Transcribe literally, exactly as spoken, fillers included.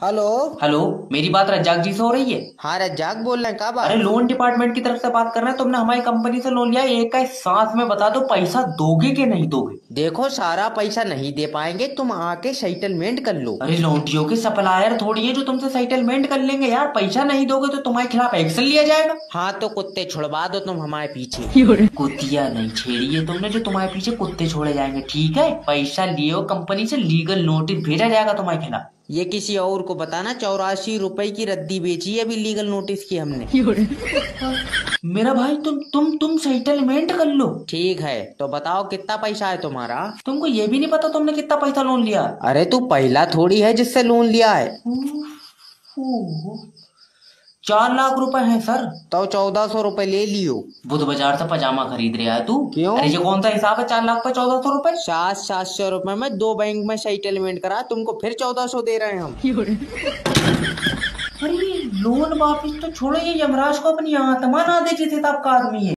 Hello. Hello, मेरी बात रज्जाक जी से हो रही है? हाँ रज्जाक बोल रहे हैं, क्या बात? अरे लोन डिपार्टमेंट की तरफ से बात कर रहे हैं। तुमने हमारी कंपनी से लोन लिया है, एक का सांस में बता दो, पैसा दोगे कि नहीं दोगे? देखो सारा पैसा नहीं दे पाएंगे, तुम आके सेटलमेंट कर लो। अरे लौंडियों के सप्लायर थोड़ी है जो तुमसे सेटलमेंट कर लेंगे यार। पैसा नहीं दोगे तो तुम्हारे खिलाफ एक्शन लिया जाएगा। हाँ तो कुत्ते छुड़वा दो तुम हमारे पीछे। कुतिया नहीं छेड़ी है तुमने जो तुम्हारे पीछे कुत्ते छोड़े जाएंगे। ठीक है, पैसा लिए हो कंपनी से, लीगल नोटिस भेजा जाएगा तुम्हारे खिलाफ। ये किसी और को बताना, चौरासी रुपए की रद्दी बेची है अभी लीगल नोटिस की हमने। मेरा भाई तुम तुम तुम सेटलमेंट कर लो। ठीक है तो बताओ कितना पैसा है तुम्हारा? तुमको ये भी नहीं पता तुमने कितना पैसा लोन लिया? अरे तू पहला थोड़ी है जिससे लोन लिया है। ओह, चार लाख रुपए हैं सर। तो चौदह सौ रुपए ले लियो। बुध बाजार से पजामा खरीद रहा है तू? क्यों? अरे ये कौन सा हिसाब है, चार लाख पे चौदह सौ रुपए? सात सात सौ रुपए में दो बैंक में सेटलमेंट करा, तुमको फिर चौदह सौ दे रहे हैं हम। अरे लोन वापिस तो छोड़ो, ये यमराज को अपनी आत्मा ना दे जिस हिसाब का आदमी है।